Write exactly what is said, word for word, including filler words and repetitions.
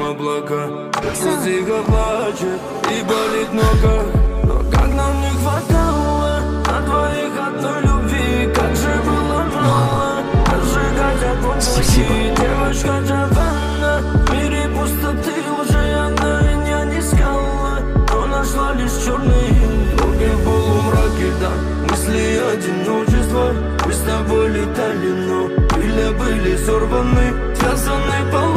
облака. Сердце тихо плачет и болит много. Но как нам не хватало на двоих одной любви. Как же было мало разжигать огонь внутри. Девочка Джованна, в мире пустоты уже она меня не искала, но нашла лишь черные дороги в полумраке, да. Мысли одиночества, мы с тобой летали, но крылья были сорваны, связаны по